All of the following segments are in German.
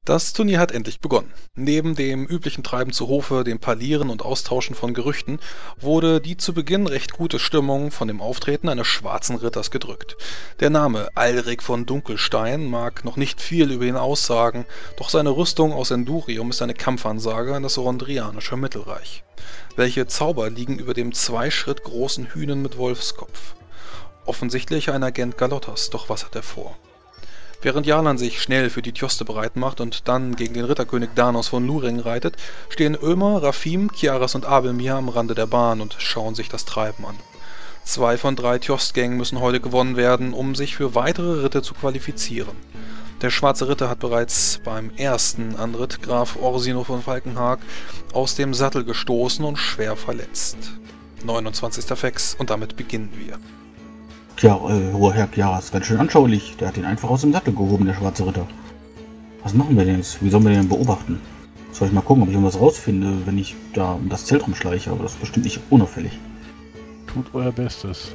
Das Turnier hat endlich begonnen. Neben dem üblichen Treiben zu Hofe, dem Parlieren und Austauschen von Gerüchten, wurde die zu Beginn recht gute Stimmung von dem Auftreten eines schwarzen Ritters gedrückt. Der Name Alrik von Dunkelstein mag noch nicht viel über ihn aussagen, doch seine Rüstung aus Endurium ist eine Kampfansage an das Rondrianische Mittelreich. Welche Zauber liegen über dem 2 Schritt großen Hünen mit Wolfskopf? Offensichtlich ein Agent Galottas, doch was hat er vor? Während Jalan sich schnell für die Tjoste bereit macht und dann gegen den Ritterkönig Danos von Lureng reitet, stehen Ömer, Rafim, Kiaras und Abelmir am Rande der Bahn und schauen sich das Treiben an. 2 von 3 Tjostgängen müssen heute gewonnen werden, um sich für weitere Ritte zu qualifizieren. Der schwarze Ritter hat bereits beim ersten Anritt Graf Orsino von Falkenhaag aus dem Sattel gestoßen und schwer verletzt. 29. Fex und damit beginnen wir. Tja, hoher Herr Kiaras, ganz schön anschaulich. Der hat ihn einfach aus dem Sattel gehoben, der schwarze Ritter. Was machen wir denn jetzt? Wie sollen wir den beobachten? Soll ich mal gucken, ob ich irgendwas rausfinde, wenn ich da um das Zelt rumschleiche? Aber das ist bestimmt nicht unauffällig. Tut euer Bestes.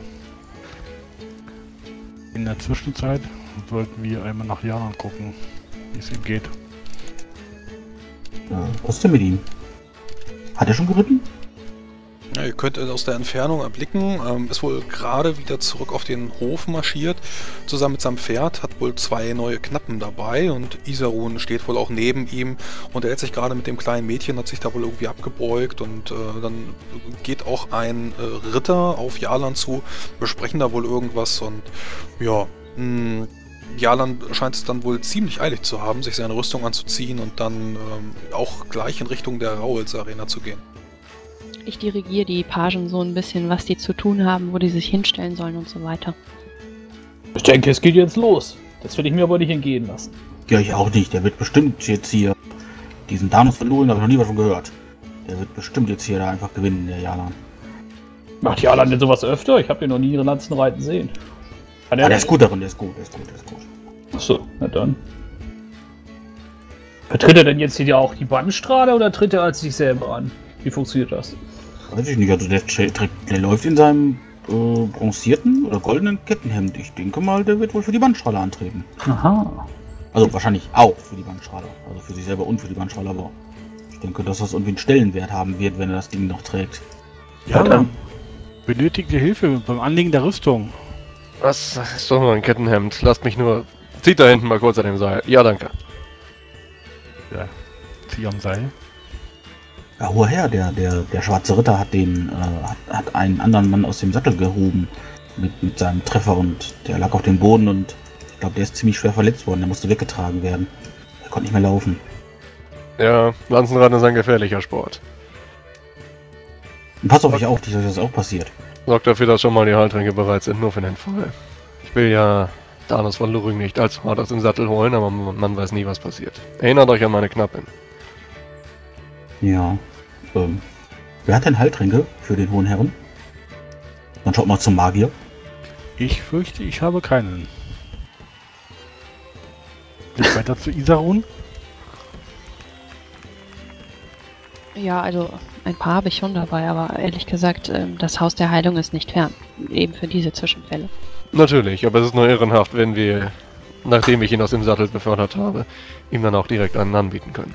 In der Zwischenzeit sollten wir einmal nach Jalan gucken, wie es ihm geht. Was ist denn mit ihm? Hat er schon geritten? Ja, ihr könnt aus der Entfernung erblicken, ist wohl gerade wieder zurück auf den Hof marschiert, zusammen mit seinem Pferd, hat wohl 2 neue Knappen dabei und Isarun steht wohl auch neben ihm und er hält sich gerade mit dem kleinen Mädchen, hat sich da wohl irgendwie abgebeugt und dann geht auch ein Ritter auf Jalan zu, besprechen da wohl irgendwas und ja, Jalan scheint es dann wohl ziemlich eilig zu haben, sich seine Rüstung anzuziehen und dann auch gleich in Richtung der Rauels Arena zu gehen. Ich dirigiere die Pagen so ein bisschen, was die zu tun haben, wo die sich hinstellen sollen und so weiter. Ich denke, es geht jetzt los. Das werde ich mir aber nicht entgehen lassen. Ja, ich auch nicht. Der wird bestimmt jetzt hier... Diesen Danos von Lureng habe ich noch nie was von gehört. Der wird bestimmt jetzt hier da einfach gewinnen, der Jalan. Macht Jalan denn sowas öfter? Ich habe ihn noch nie Lanzen reiten sehen. Der ist gut darin, der ist gut. Achso, na dann. Vertritt er denn jetzt hier auch die Bandstrahle oder tritt er als sich selber an? Wie funktioniert das? Weiß ich nicht, also der läuft in seinem bronzierten oder goldenen Kettenhemd. Ich denke mal, der wird wohl für die Bandstrahler antreten. Aha. Also wahrscheinlich auch für die Bandstrahler. Also für sich selber und für die Bandstrahler, aber ich denke, dass das irgendwie einen Stellenwert haben wird, wenn er das Ding noch trägt. Ja, benötigte Hilfe beim Anlegen der Rüstung. Was? Das ist doch nur ein Kettenhemd. Lasst mich nur... Zieht da hinten mal kurz an dem Seil. Ja, danke. Ja, zieh am Seil. Ja, hoher Herr, der schwarze Ritter hat hat einen anderen Mann aus dem Sattel gehoben mit seinem Treffer und der lag auf dem Boden und ich glaube, der ist ziemlich schwer verletzt worden. Der musste weggetragen werden. Er konnte nicht mehr laufen. Ja, Lanzenreiten ist ein gefährlicher Sport. Und pass auf euch auf, dass das auch passiert. Sorgt dafür, dass schon mal die Haltränge bereit sind, nur für den Fall. Ich will ja Danos von Lureng nicht allzu hart aus dem Sattel holen, aber man weiß nie, was passiert. Erinnert euch an meine Knappin. Ja, wer hat denn Heiltränke für den hohen Herren? Dann schaut mal zum Magier. Ich fürchte, ich habe keinen. Blick weiter zu Isarun. Ja, also ein paar habe ich schon dabei, aber ehrlich gesagt, das Haus der Heilung ist nicht fern. Eben für diese Zwischenfälle. Natürlich, aber es ist nur ehrenhaft, wenn wir, nachdem ich ihn aus dem Sattel befördert habe, ihm dann auch direkt einen anbieten können.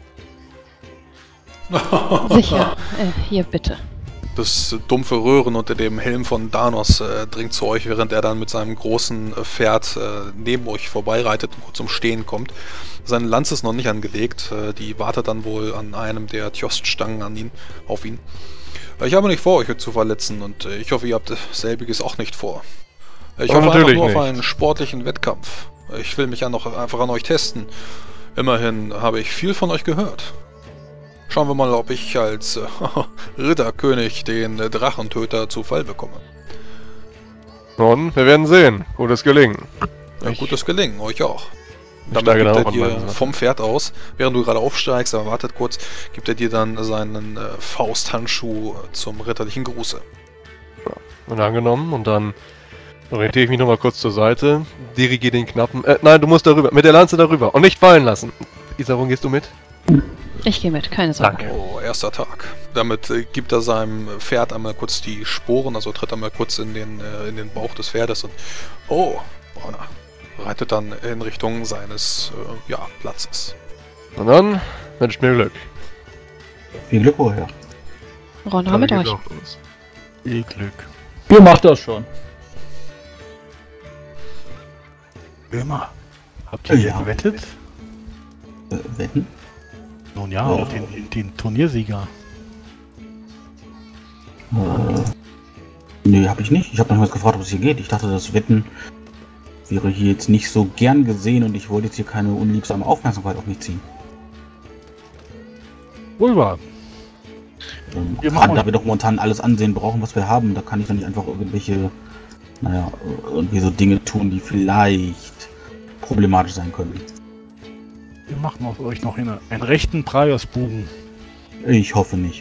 Sicher, hier bitte. Das dumpfe Röhren unter dem Helm von Danos dringt zu euch, während er dann mit seinem großen Pferd neben euch vorbeireitet und kurz zum Stehen kommt. Seine Lanze ist noch nicht angelegt, die wartet dann wohl an einem der Tjoststangen auf ihn. Ich habe nicht vor, euch zu verletzen und ich hoffe, ihr habt selbiges auch nicht vor. Ich hoffe einfach nur auf einen sportlichen Wettkampf. Ich will mich einfach an euch testen. Immerhin habe ich viel von euch gehört. Schauen wir mal, ob ich als Ritterkönig den Drachentöter zu Fall bekomme. Nun, wir werden sehen. Gutes Gelingen. Ja, gutes Gelingen, euch auch. Damit Damit gibt er dir vom Pferd aus, während du gerade aufsteigst, aber wartet kurz, gibt er dir dann seinen Fausthandschuh zum ritterlichen Gruße. Ja, und angenommen und dann orientiere ich mich nochmal kurz zur Seite, dirigiere den Knappen. Nein, du musst darüber, mit der Lanze darüber und nicht fallen lassen. Isarun, gehst du mit? Ich gehe mit, keine Sorge. Danke. Oh, erster Tag. Damit gibt er seinem Pferd einmal kurz die Sporen, also tritt einmal kurz in den Bauch des Pferdes und reitet dann in Richtung seines Platzes. Und dann wünscht mir Glück. Viel Glück, Hoher Herr. Runter mit Dann euch. geht's auch los. Viel Glück. Ihr macht das schon. Immer. Habt ihr Ja. gewettet? Wetten? Nun ja, Oh. auf den Turniersieger. Nee, habe ich nicht. Ich habe noch mal gefragt, ob es hier geht. Ich dachte, das Wetten wäre hier jetzt nicht so gern gesehen und ich wollte jetzt hier keine unliebsame Aufmerksamkeit auf mich ziehen. Wohl wahr. Wir Gerade machen- da wir doch momentan alles ansehen brauchen, was wir haben, da kann ich doch nicht einfach irgendwelche, irgendwie so Dinge tun, die vielleicht problematisch sein könnten. Wir machen aus euch noch einen rechten Preisbogen. Ich hoffe nicht.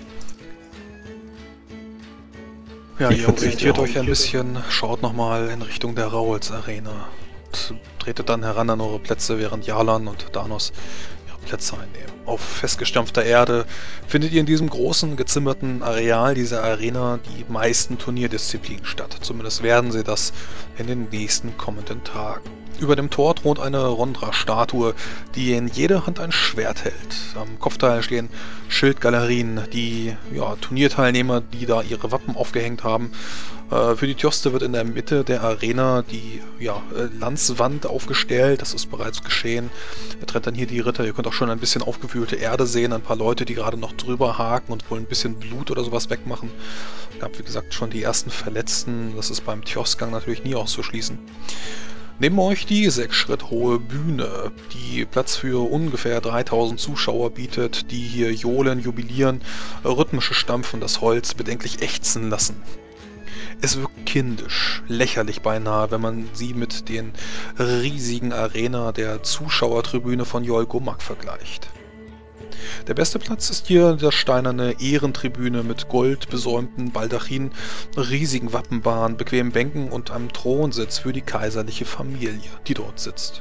Ja, Ich ihr verzichte orientiert auch. euch ein bisschen, schaut nochmal in Richtung der Rauls Arena und tretet dann heran an eure Plätze, während Jalan und Danos ihre Plätze einnehmen. Auf festgestampfter Erde findet ihr in diesem großen, gezimmerten Areal dieser Arena die meisten Turnierdisziplinen statt. Zumindest werden sie das in den nächsten kommenden Tagen. Über dem Tor thront eine Rondra-Statue, die in jeder Hand ein Schwert hält. Am Kopfteil stehen Schildgalerien, die Turnierteilnehmer, die da ihre Wappen aufgehängt haben. Für die Tjoste wird in der Mitte der Arena die Landswand aufgestellt. Das ist bereits geschehen. Er trennt dann hier die Ritter. Ihr könnt auch schon ein bisschen aufgewühlte Erde sehen. Ein paar Leute, die gerade noch drüber haken und wohl ein bisschen Blut oder sowas wegmachen. Es gab, wie gesagt, schon die ersten Verletzten. Das ist beim Tjostgang natürlich nie auszuschließen. Neben euch die 6 Schritt hohe Bühne, die Platz für ungefähr 3000 Zuschauer bietet, die hier johlen, jubilieren, rhythmische Stampfen das Holz bedenklich ächzen lassen. Es wirkt kindisch, lächerlich beinahe, wenn man sie mit den riesigen Arena der Zuschauertribüne von Jolgomak vergleicht. Der beste Platz ist hier das steinerne Ehrentribüne mit goldbesäumten Baldachin, riesigen Wappenbahnen, bequemen Bänken und einem Thronsitz für die kaiserliche Familie, die dort sitzt.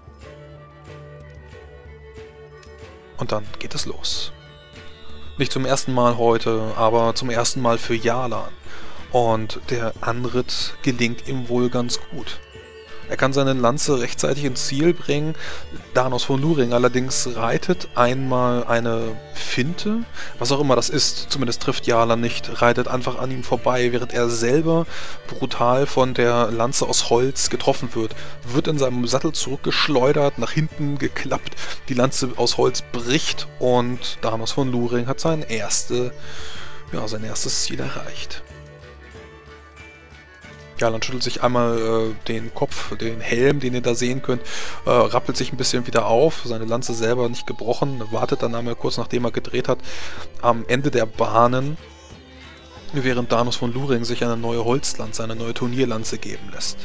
Und dann geht es los. Nicht zum ersten Mal heute, aber zum ersten Mal für Jalan. Und der Anritt gelingt ihm wohl ganz gut. Er kann seine Lanze rechtzeitig ins Ziel bringen. Danos von Luring allerdings reitet einmal eine Finte, was auch immer das ist, zumindest trifft Jalan nicht, reitet einfach an ihm vorbei, während er selber brutal von der Lanze aus Holz getroffen wird in seinem Sattel zurückgeschleudert, nach hinten geklappt, die Lanze aus Holz bricht und Danos von Luring hat sein erstes Ziel erreicht. Jalan schüttelt sich einmal den Kopf, den Helm, den ihr da sehen könnt, rappelt sich ein bisschen wieder auf, seine Lanze selber nicht gebrochen, wartet dann einmal kurz, nachdem er gedreht hat, am Ende der Bahnen, während Danos von Luring sich eine neue Holzlanze, eine neue Turnierlanze geben lässt.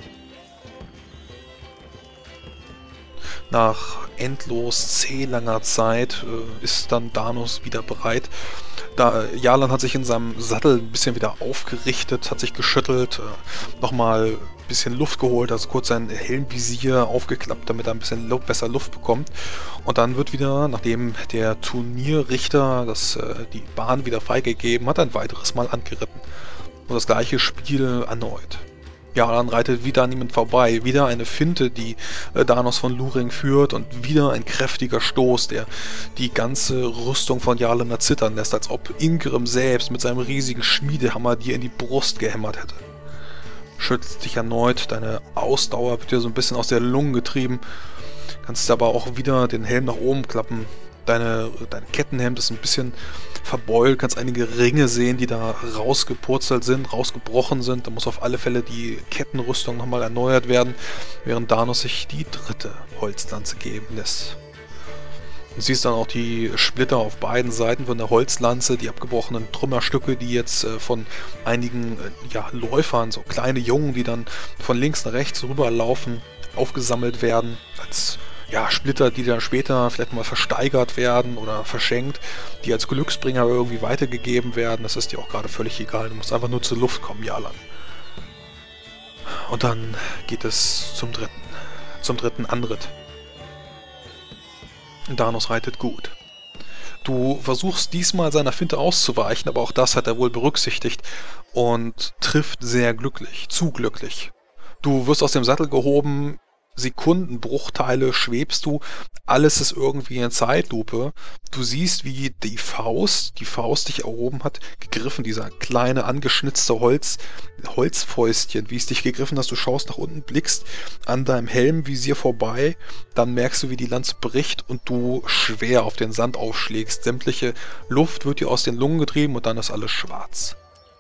Nach endlos zählanger Zeit ist dann Danos wieder bereit. Jalan hat sich in seinem Sattel ein bisschen wieder aufgerichtet, hat sich geschüttelt, nochmal ein bisschen Luft geholt, also kurz sein Helmvisier aufgeklappt, damit er ein bisschen besser Luft bekommt. Und dann wird wieder, nachdem der Turnierrichter die Bahn wieder freigegeben hat, ein weiteres Mal angeritten. Und das gleiche Spiel erneut. Jalan reitet wieder an ihm vorbei, wieder eine Finte, die Danos von Luring führt und wieder ein kräftiger Stoß, der die ganze Rüstung von Jalan erzittern lässt, als ob Ingrim selbst mit seinem riesigen Schmiedehammer dir in die Brust gehämmert hätte. Schüttelst dich erneut, deine Ausdauer wird dir so ein bisschen aus der Lungen getrieben, kannst aber auch wieder den Helm nach oben klappen. Dein Kettenhemd ist ein bisschen verbeult, kannst einige Ringe sehen, die da rausgepurzelt sind, rausgebrochen sind. Da muss auf alle Fälle die Kettenrüstung nochmal erneuert werden, während Danos sich die 3. Holzlanze geben lässt. Du siehst dann auch die Splitter auf beiden Seiten von der Holzlanze, die abgebrochenen Trümmerstücke, die jetzt von einigen Läufern, so kleine Jungen, die dann von links nach rechts rüberlaufen, aufgesammelt werden, als Splitter, die dann später vielleicht mal versteigert werden oder verschenkt, die als Glücksbringer irgendwie weitergegeben werden. Das ist dir auch gerade völlig egal. Du musst einfach nur zur Luft kommen, Jalan. Und dann geht es zum dritten Anritt. Danos reitet gut. Du versuchst diesmal seiner Finte auszuweichen, aber auch das hat er wohl berücksichtigt und trifft sehr glücklich, zu glücklich. Du wirst aus dem Sattel gehoben, Sekundenbruchteile schwebst du, alles ist irgendwie in Zeitlupe. Du siehst, wie die Faust dich erhoben hat, gegriffen, dieser kleine angeschnitzte Holzfäustchen, wie es dich gegriffen hast. Du schaust nach unten, blickst an deinem Helmvisier vorbei, dann merkst du, wie die Lanze bricht und du schwer auf den Sand aufschlägst. Sämtliche Luft wird dir aus den Lungen getrieben und dann ist alles schwarz.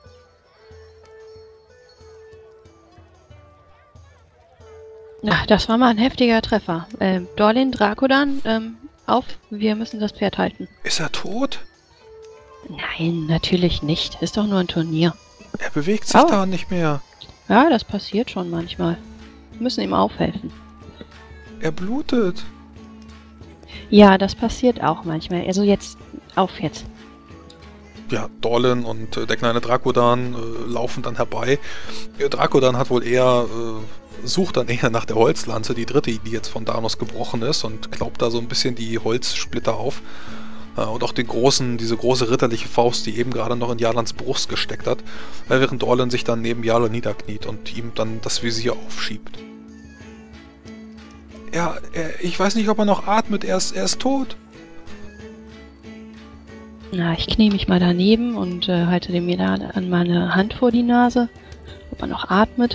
Na, das war mal ein heftiger Treffer. Dorlin, Dracodan, auf, wir müssen das Pferd halten. Ist er tot? Nein, natürlich nicht. Ist doch nur ein Turnier. Er bewegt sich da nicht mehr. Ja, das passiert schon manchmal. Wir müssen ihm aufhelfen. Er blutet. Ja, das passiert auch manchmal. Also jetzt, auf jetzt. Ja, Dorlin und der kleine Dracodan laufen dann herbei. Dracodan hat wohl eher, sucht dann eher nach der Holzlanze, die dritte, die jetzt von Danos gebrochen ist, und klaubt da so ein bisschen die Holzsplitter auf. Und auch diese große ritterliche Faust, die eben gerade noch in Jalans Brust gesteckt hat, während Dorlin sich dann neben Jalan niederkniet und ihm dann das Visier aufschiebt. Ja, ich weiß nicht, ob er noch atmet, er ist tot. Na, ich knie mich mal daneben und halte dem an meine Hand vor die Nase, ob er noch atmet.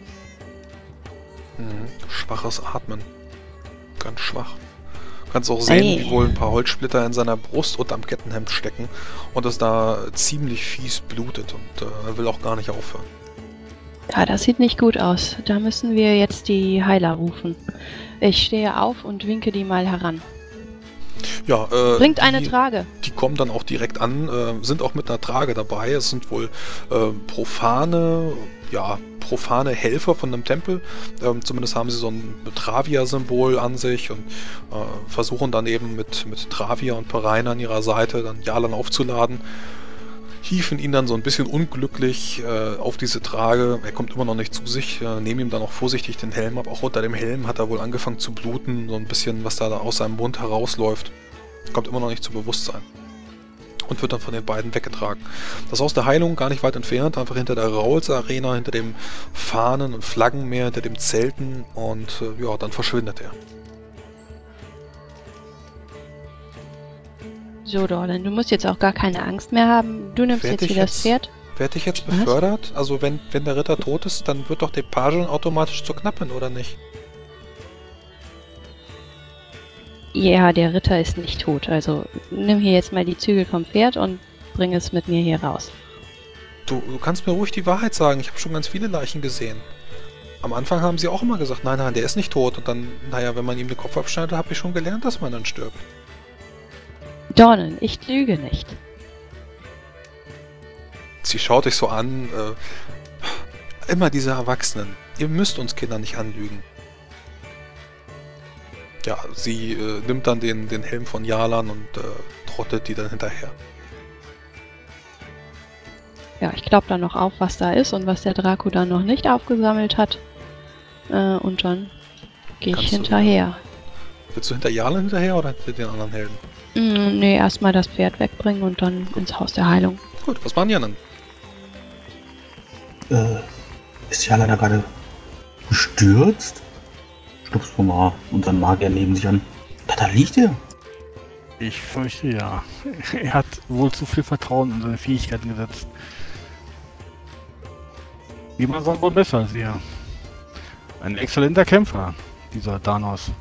Schwaches Atmen. Ganz schwach. Du kannst auch sehen, wie wohl ein paar Holzsplitter in seiner Brust und am Kettenhemd stecken und es da ziemlich fies blutet und er will auch gar nicht aufhören. Ja, das sieht nicht gut aus. Da müssen wir jetzt die Heiler rufen. Ich stehe auf und winke die mal heran. Ja, bringt eine Trage. Die kommen dann auch direkt an, sind auch mit einer Trage dabei. Es sind wohl profane Helfer von einem Tempel. Zumindest haben sie so ein Travia-Symbol an sich und versuchen dann eben mit Travia und Pereine an ihrer Seite dann Jalan aufzuladen. Hieven ihn dann so ein bisschen unglücklich auf diese Trage. Er kommt immer noch nicht zu sich, nehmen ihm dann auch vorsichtig den Helm ab. Auch unter dem Helm hat er wohl angefangen zu bluten, so ein bisschen, was da aus seinem Mund herausläuft. Kommt immer noch nicht zu Bewusstsein. Und wird dann von den beiden weggetragen. Das Haus der Heilung gar nicht weit entfernt, einfach hinter der Rauls-Arena, hinter dem Fahnen- und Flaggenmeer, hinter dem Zelten und dann verschwindet er. So, Dorlin, du musst jetzt auch gar keine Angst mehr haben. Du nimmst jetzt wieder das Pferd. Werde ich jetzt befördert? Also wenn der Ritter tot ist, dann wird doch der Page automatisch zur Knappin, oder nicht? Ja, der Ritter ist nicht tot. Also nimm hier jetzt mal die Zügel vom Pferd und bring es mit mir hier raus. Du kannst mir ruhig die Wahrheit sagen. Ich habe schon ganz viele Leichen gesehen. Am Anfang haben sie auch immer gesagt, nein, der ist nicht tot. Und dann, wenn man ihm den Kopf abschneidet, habe ich schon gelernt, dass man dann stirbt. Dorlin, ich lüge nicht. Sie schaut dich so an. Immer diese Erwachsenen. Ihr müsst uns Kinder nicht anlügen. Ja, sie nimmt dann den Helm von Jalan und trottet die dann hinterher. Ja, ich glaube dann noch auf, was da ist und was der Draco dann noch nicht aufgesammelt hat. Und dann gehe ich hinterher. Willst du hinter Jalan hinterher oder hinter den anderen Helden? Nee, erstmal das Pferd wegbringen und dann ins Haus der Heilung. Gut, was machen die anderen? Ist Jalan da gerade gestürzt? Stupst du mal unseren Magier neben sich an. Da liegt er. Ich fürchte ja. Er hat wohl zu viel Vertrauen in seine Fähigkeiten gesetzt. Jemand soll wohl besser als er. Ein exzellenter Kämpfer, dieser Danos.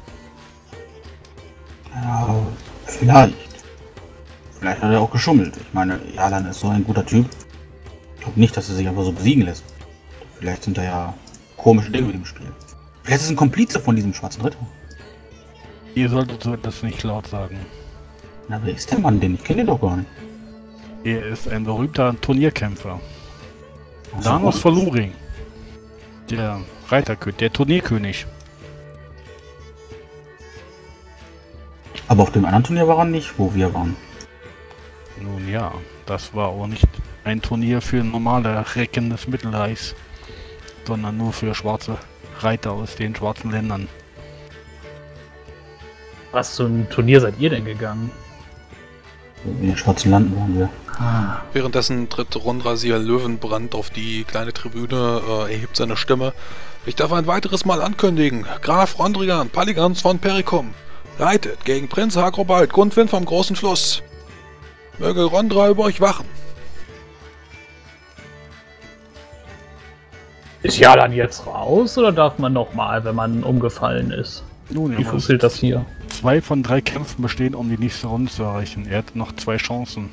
Ja, vielleicht. Vielleicht hat er auch geschummelt. Ich meine, Jalan ist so ein guter Typ. Ich glaube nicht, dass er sich einfach so besiegen lässt. Vielleicht sind da ja komische Dinge mit dem Spiel. Vielleicht ist es ein Komplize von diesem schwarzen Ritter. Ihr solltet so etwas nicht laut sagen. Na, wer ist der Mann? Den ich kenne doch gar nicht. Er ist ein berühmter Turnierkämpfer. Also, Danos von Luring. Der Reiterkönig, der Turnierkönig. Aber auf dem anderen Turnier war er nicht, wo wir waren. Nun ja, das war auch nicht ein Turnier für normale Recken des Mittelreichs, sondern nur für schwarze Reiter aus den schwarzen Ländern. Was für ein Turnier seid ihr denn gegangen? In den schwarzen Landen waren wir. Währenddessen tritt Rondrasier Löwenbrand auf die kleine Tribüne, erhebt seine Stimme. Ich darf ein weiteres Mal ankündigen. Graf Rondrigan Paligans von Perikum reitet gegen Prinz Hagrobald Gundwin vom großen Fluss. Möge Rondra über euch wachen. Ist Jalan jetzt raus oder darf man nochmal, wenn man umgefallen ist? Nun, Wie funktioniert das hier? 2 von 3 Kämpfen bestehen, um die nächste Runde zu erreichen. Er hat noch 2 Chancen.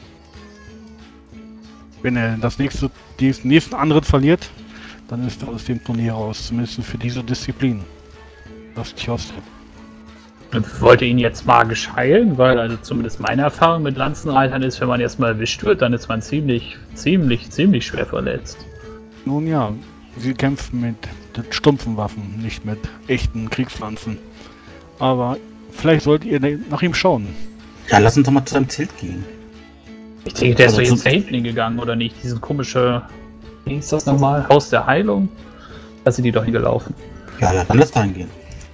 Wenn er den nächsten Antritt verliert, dann ist er aus dem Turnier raus. Zumindest für diese Disziplin. Das Tjoste. Ich wollte ihn jetzt magisch heilen, weil also zumindest meine Erfahrung mit Lanzenreitern ist, wenn man erstmal erwischt wird, dann ist man ziemlich schwer verletzt. Nun ja, sie kämpfen mit stumpfen Waffen, nicht mit echten Kriegslanzen. Aber vielleicht solltet ihr nach ihm schauen. Ja, lass uns doch mal zu seinem Zelt gehen. Ich denke, der ist doch Also ins Händling gegangen, oder nicht? Dieses komische, wie hieß das nochmal? Haus der Heilung? Da sind die doch hingelaufen. Ja, dann lass da hingehen.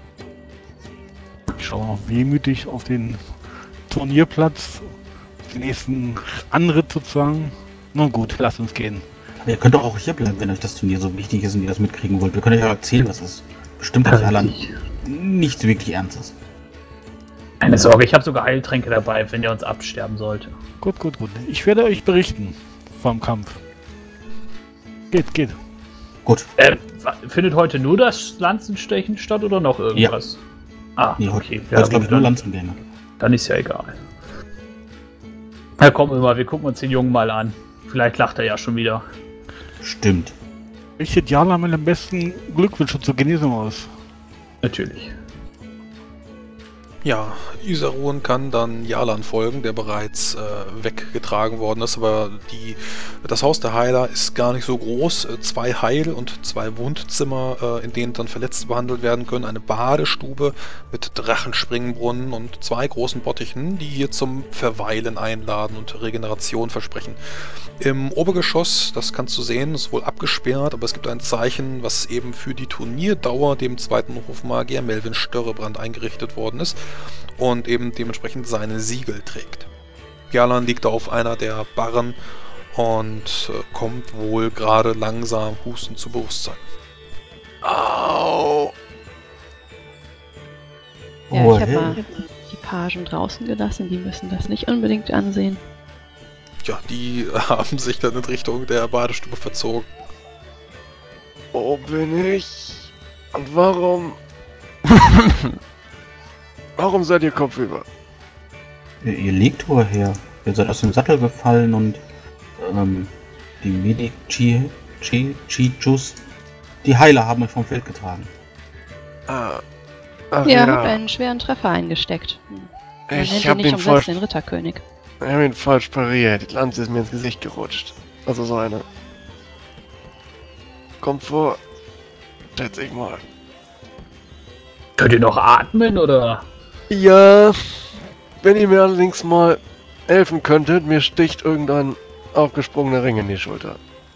Ich schaue noch wehmütig auf den Turnierplatz, den nächsten Anritt sozusagen. Nun gut, lasst uns gehen. Aber ihr könnt doch auch hier bleiben, wenn euch das Turnier so wichtig ist und ihr das mitkriegen wollt. Wir können euch ja erzählen, was ist. Bestimmt nicht alle nichts wirklich Ernstes. Keine Sorge, ich habe sogar Heiltränke dabei, wenn er uns absterben sollte. Gut. Ich werde euch berichten vom Kampf. Geht. Gut. Findet heute nur das Lanzenstechen statt oder noch irgendwas? Ja. Ah, Nee, okay. Ja, glaube ich, nur Lanzengänge. Dann ist ja egal. Na komm immer, wir gucken uns den Jungen mal an. Vielleicht lacht er ja schon wieder. Stimmt. Richtet Jala mit dem besten Glückwünsche zur Genesung aus. Natürlich. Ja, Isarun kann dann Jalan folgen, der bereits weggetragen worden ist, aber das Haus der Heiler ist gar nicht so groß. 2 Heil- und 2 Wundzimmer, in denen dann Verletzte behandelt werden können, eine Badestube mit Drachenspringbrunnen und 2 großen Bottichen, die hier zum Verweilen einladen und Regeneration versprechen. Im Obergeschoss, das kannst du sehen, ist wohl abgesperrt, aber es gibt ein Zeichen, was eben für die Turnierdauer dem zweiten Hofmagier Melvin Störrebrand eingerichtet worden ist und eben dementsprechend seine Siegel trägt. Jalan liegt auf einer der Barren und kommt wohl gerade langsam hustend zu Bewusstsein. Au! Ja, Oh, ich habe hey. mal die Pagen draußen gelassen, die müssen das nicht unbedingt ansehen. Ja, die haben sich dann in Richtung der Badestube verzogen. Wo bin ich? Und warum? Warum seid ihr kopfüber? Ihr liegt woher? Ihr seid aus dem Sattel gefallen und die Medici-Jus, die Heiler haben euch vom Feld getragen. Ach, Ja, hat einen schweren Treffer eingesteckt. Man nennt Ich ihn hab nicht ihn umsonst falsch, den Ritterkönig. falsch pariert. Die Lanze ist mir ins Gesicht gerutscht. Also so eine. Kommt vor. Schätze ich mal. Könnt ihr noch atmen, oder? Ja, wenn ihr mir allerdings mal helfen könntet, mir sticht irgendein aufgesprungener Ring in die Schulter.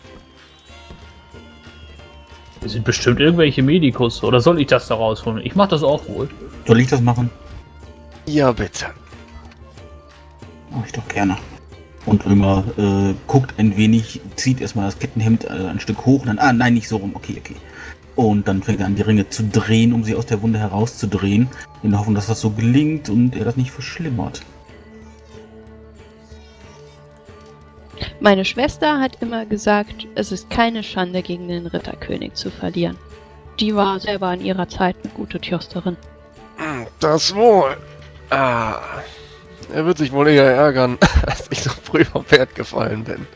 Das sind bestimmt irgendwelche Medikus, oder soll ich das da rausholen? Ich mach das auch wohl. Soll ich das machen? Ja, bitte. Mach ich doch gerne. Und Ömer guckt ein wenig, zieht erstmal das Kettenhemd ein Stück hoch und dann, nein, nicht so rum, okay. Und dann fängt er an, die Ringe zu drehen, um sie aus der Wunde herauszudrehen, in der Hoffnung, dass das so gelingt und er das nicht verschlimmert. Meine Schwester hat immer gesagt, es ist keine Schande, gegen den Ritterkönig zu verlieren. Die war selber in ihrer Zeit eine gute Tjosterin. Das wohl. Ah, er wird sich wohl eher ärgern, dass ich so früh vom Pferd gefallen bin.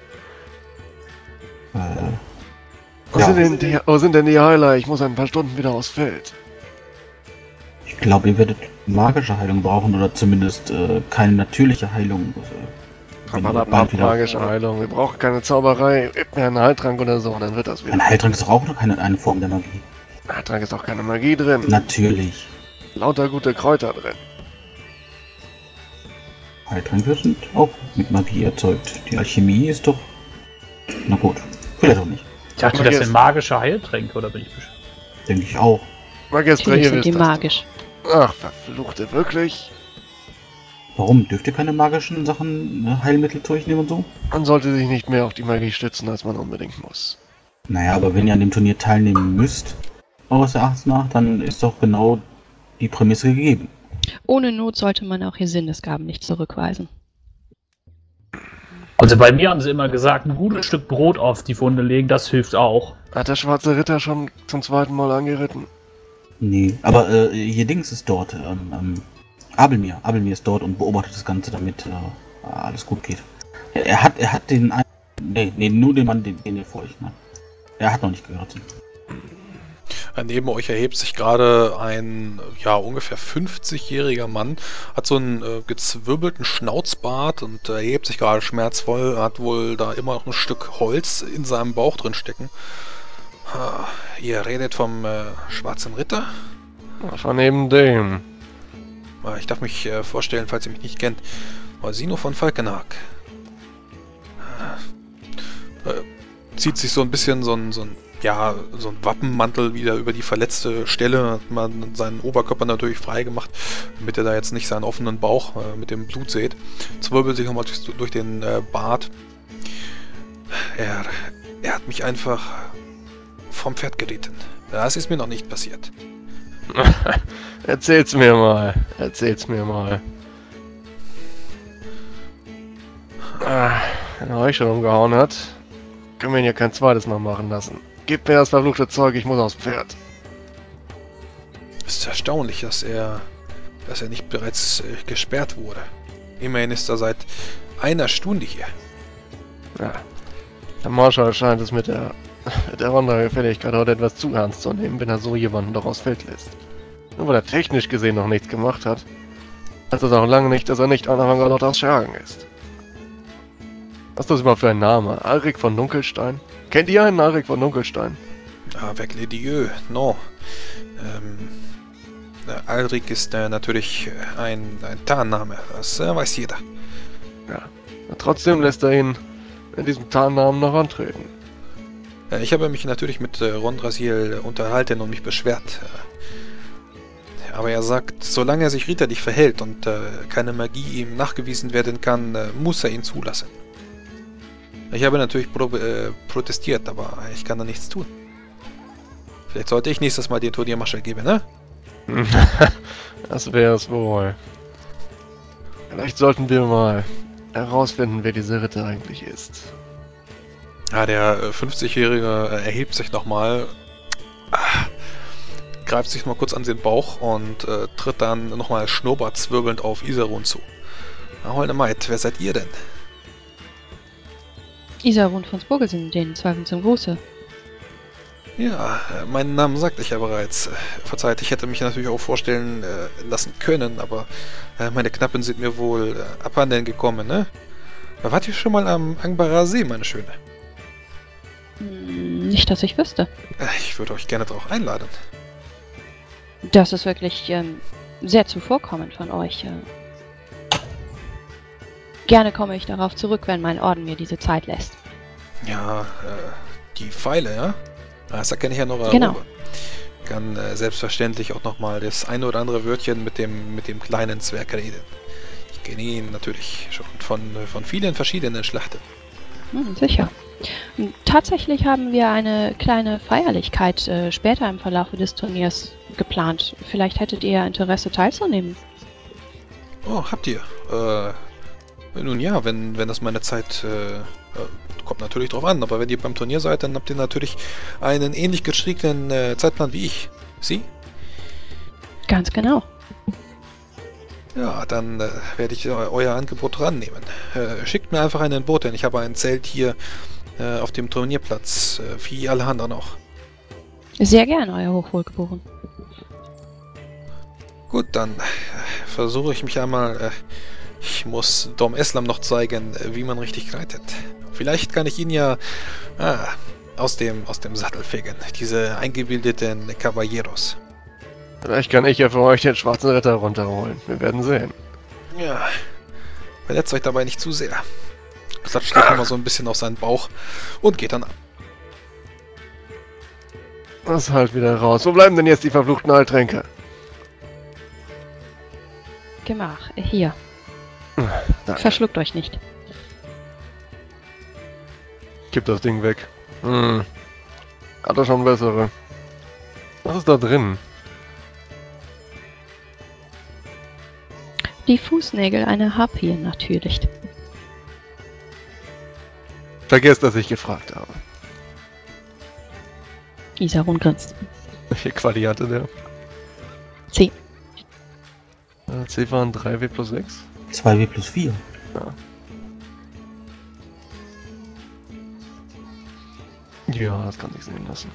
Wo sind denn die Heiler? Ich muss ein paar Stunden wieder aufs Feld. Ich glaube, ihr werdet magische Heilung brauchen oder zumindest keine natürliche Heilung. Wenn ihr bald wieder- Magische Heilung. Wir brauchen keine Zauberei. Gib mir einen Heiltrank oder so, dann wird das wieder. Ein Heiltrank ist doch auch noch eine Form der Magie. Heiltrank ist auch keine Magie drin. Natürlich. Lauter gute Kräuter drin. Heiltränke sind auch mit Magie erzeugt. Die Alchemie ist doch... Na gut, vielleicht auch nicht. Ich dachte, das sind magische Heiltränke, oder bin ich bestimmt? Denke ich auch. Magister, Natürlich ihr sind wisst die das. magisch. Ach, verfluchte, wirklich? Warum? Dürft ihr keine magischen Sachen, ne, Heilmittel zu euch nehmen und so? Man sollte sich nicht mehr auf die Magie stützen, als man unbedingt muss. Naja, aber wenn ihr an dem Turnier teilnehmen müsst, eures Erachtens nach, dann ist doch genau die Prämisse gegeben. Ohne Not sollte man auch hier Sinnesgaben nicht zurückweisen. Also bei mir haben sie immer gesagt, ein gutes Stück Brot auf die Wunde legen, das hilft auch. Hat der schwarze Ritter schon zum zweiten Mal angeritten? Nee, aber hier Dings ist dort, Abelmir. Abelmir ist dort und beobachtet das Ganze, damit alles gut geht. Er hat den einen, nee, nur den Mann, den ihr vor euch, ne? Er hat noch nicht gehört. Neben euch erhebt sich gerade ein, ja, ungefähr 50-jähriger Mann, hat so einen gezwirbelten Schnauzbart und erhebt sich gerade schmerzvoll, hat wohl da immer noch ein Stück Holz in seinem Bauch drin stecken. Ihr redet vom Schwarzen Ritter? Von eben dem. Ich darf mich vorstellen, falls ihr mich nicht kennt. Orsino von Falkenhag. Zieht sich so ein bisschen so ein Wappenmantel wieder über die verletzte Stelle, hat man seinen Oberkörper natürlich frei gemacht, damit er da jetzt nicht seinen offenen Bauch mit dem Blut seht. Zwirbelt sich nochmal durch den Bart. Er hat mich einfach vom Pferd geritten. Das ist mir noch nicht passiert. Erzähl's mir mal. Erzähl's mir mal. Wenn er euch schon umgehauen hat, können wir ihn ja kein zweites Mal machen lassen. Gib mir das verfluchte Zeug, ich muss aufs Pferd. Es ist erstaunlich, dass er nicht bereits gesperrt wurde. Immerhin ist er seit einer Stunde hier. Ja. Der Marschall scheint es mit der Wanderfähigkeit heute etwas zu ernst zu nehmen, wenn er so jemanden doch aufs Feld lässt. Nur weil er technisch gesehen noch nichts gemacht hat, heißt das auch lange nicht, dass er nicht einer von Gott aus Schergen ist. Was ist das überhaupt für ein Name? Alrik von Dunkelstein? Kennt ihr einen Alrik von Dunkelstein? Avec les dieux, no. Alrik ist natürlich ein Tarnname, das weiß jeder. Ja. Trotzdem lässt er ihn mit diesem Tarnnamen noch antreten. Ich habe mich natürlich mit Rondrasil unterhalten und mich beschwert. Aber er sagt, solange er sich ritterlich verhält und keine Magie ihm nachgewiesen werden kann, muss er ihn zulassen. Ich habe natürlich protestiert, aber ich kann da nichts tun. Vielleicht sollte ich nächstes Mal den Turniermarschall geben, ne? Das wäre es wohl. Vielleicht sollten wir mal herausfinden, wer diese Ritter eigentlich ist. Ja, der 50-Jährige erhebt sich nochmal, greift sich mal kurz an den Bauch und tritt dann nochmal schnurrbartzwirbelnd auf Isarun zu. Na, holde Maid, wer seid ihr denn? Isarun von Spogelsen, den Zwergen zum Gruße. Ja, meinen Namen sagte ich ja bereits. Verzeiht, ich hätte mich natürlich auch vorstellen lassen können, aber meine Knappen sind mir wohl abhanden gekommen, ne? Wart ihr schon mal am Angbarer See, meine Schöne? Nicht, dass ich wüsste. Ich würde euch gerne darauf einladen. Das ist wirklich sehr zuvorkommend von euch. Gerne komme ich darauf zurück, wenn mein Orden mir diese Zeit lässt. Ja, die Pfeile, ja? Das erkenne ich ja noch. Genau. Kann selbstverständlich auch nochmal das ein oder andere Wörtchen mit dem kleinen Zwerg reden. Ich kenne ihn natürlich schon von vielen verschiedenen Schlachten. Sicher. Tatsächlich haben wir eine kleine Feierlichkeit später im Verlauf des Turniers geplant. Vielleicht hättet ihr Interesse teilzunehmen. Oh, habt ihr? Nun ja, wenn das meine Zeit... kommt natürlich drauf an, aber wenn ihr beim Turnier seid, dann habt ihr natürlich einen ähnlich gestrickten Zeitplan wie ich. Sie? Ganz genau. Ja, dann werde ich euer Angebot rannehmen. Schickt mir einfach einen Boten. Ich habe ein Zelt hier auf dem Turnierplatz, wie alle anderen auch. Sehr gern, euer Hochwohlgeboren. Gut, dann versuche ich mich einmal... ich muss Dom Eslam noch zeigen, wie man richtig reitet. Vielleicht kann ich ihn ja aus dem Sattel fegen. Diese eingebildeten Caballeros. Vielleicht kann ich ja für euch den schwarzen Ritter runterholen. Wir werden sehen. Ja, verletzt euch dabei nicht zu sehr. Klatscht nochmal so ein bisschen auf seinen Bauch und geht dann ab. Was halt wieder raus. Wo bleiben denn jetzt die verfluchten Heiltränke? Gemach, hier. Danke. Verschluckt euch nicht. Gib das Ding weg. Hat er schon bessere. Was ist da drin? Die Fußnägel einer Harpie natürlich. Vergesst, dass ich gefragt habe. Isarun grinst. Welche Quali hatte der? 10. C waren 3W plus 6. 2W plus 4. Ja, das kann sich sehen lassen.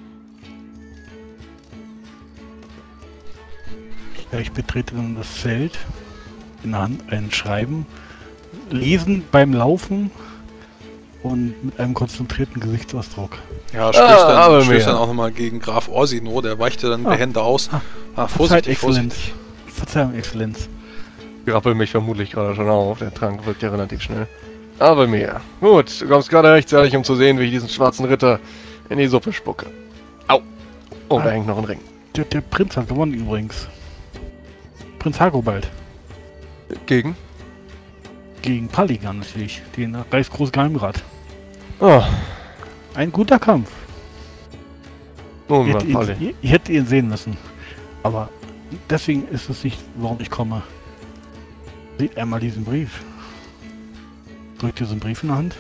Ja, ich betrete dann das Feld. In der Hand ein Schreiben. Lesen beim Laufen. Und mit einem konzentrierten Gesichtsausdruck. Ja, aber stößt dann mehr. auch nochmal gegen Graf Orsino, der weichte dann behende aus. Vorsichtig, vorsichtig. Verzeihung, Exzellenz. Ich rappel mich vermutlich gerade schon auf. Der Trank wirkt ja relativ schnell. Aber mehr. Gut, du kommst gerade rechtzeitig, um zu sehen, wie ich diesen schwarzen Ritter in die Suppe spucke. Au! Oh, da hängt noch ein Ring. Der Prinz hat gewonnen übrigens. Prinz Hagobald. Gegen? Gegen Paligan natürlich. Den Reichsgroßgeheimrat. Oh, Ein guter Kampf. nun Ihr mal, hättet Polly. ihr hättet ihn sehen müssen. Aber deswegen ist es nicht, warum ich komme. Seht einmal diesen Brief. Drückt diesen Brief in der Hand.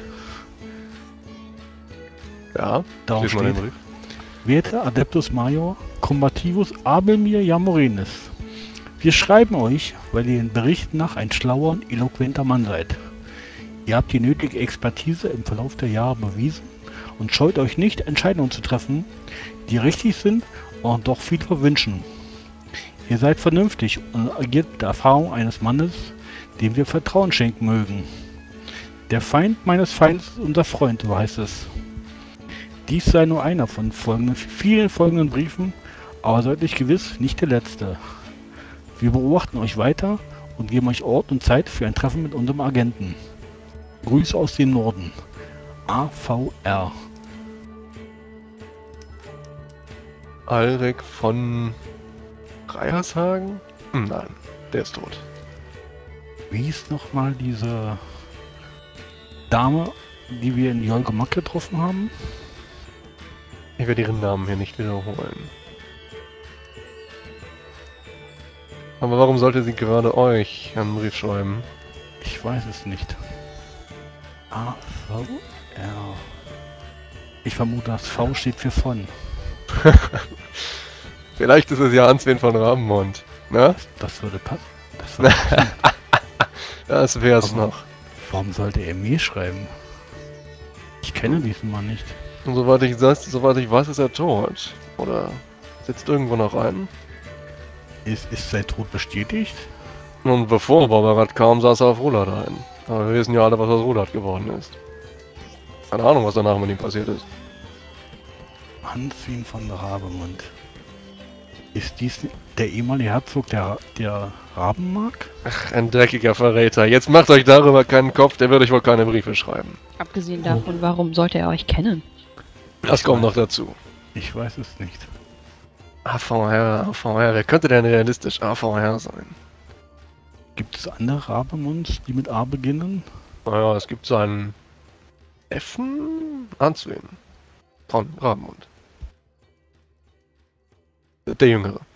Ja, Darauf lies mal den steht: Brief. Werte Adeptus Major Combativus Abelmir Jamorenis. Wir schreiben euch, weil ihr den Bericht nach ein schlauer und eloquenter Mann seid. Ihr habt die nötige Expertise im Verlauf der Jahre bewiesen und scheut euch nicht, Entscheidungen zu treffen, die richtig sind und doch viel verwünschen. Ihr seid vernünftig und agiert mit der Erfahrung eines Mannes, dem wir Vertrauen schenken mögen. Der Feind meines Feindes ist unser Freund, so heißt es. Dies sei nur einer von vielen folgenden Briefen, aber seid euch gewiss nicht der letzte. Wir beobachten euch weiter und geben euch Ort und Zeit für ein Treffen mit unserem Agenten. Grüße aus dem Norden. AVR. Alrik von Reiershagen? Nein, der ist tot. Wie ist nochmal diese Dame, die wir in Jolgemak getroffen haben? Ich werde ihren Namen hier nicht wiederholen. Aber warum sollte sie gerade euch einen Brief schreiben? Ich weiß es nicht. AVR. Ich vermute, das V steht für von. Vielleicht ist es ja Answen von Rabenmund. Na? Das würde passen. Das würde passen. Das wär's Aber- noch. Warum sollte er mir schreiben? Ich kenne diesen Mann nicht. Und soweit ich weiß, ist er tot. Oder sitzt irgendwo noch ein? Ist sein Tod bestätigt? Und bevor Barbarat kam, saß er auf Rulat ein. Aber wir wissen ja alle, was aus Rulat geworden ist. Keine Ahnung, was danach mit ihm passiert ist. Answen von Rabemund. Ist dies der ehemalige Herzog der Rabenmark? Ach, ein dreckiger Verräter. Jetzt macht euch darüber keinen Kopf, der wird euch wohl keine Briefe schreiben. Abgesehen davon, warum sollte er euch kennen? Das kommt noch dazu. Ich weiß es nicht. AVR, wer könnte denn realistisch AVR sein? Gibt es andere Rabemunds, die mit A beginnen? Naja, es gibt seinen Neffen Answen von Rabenmund. Der Jüngere.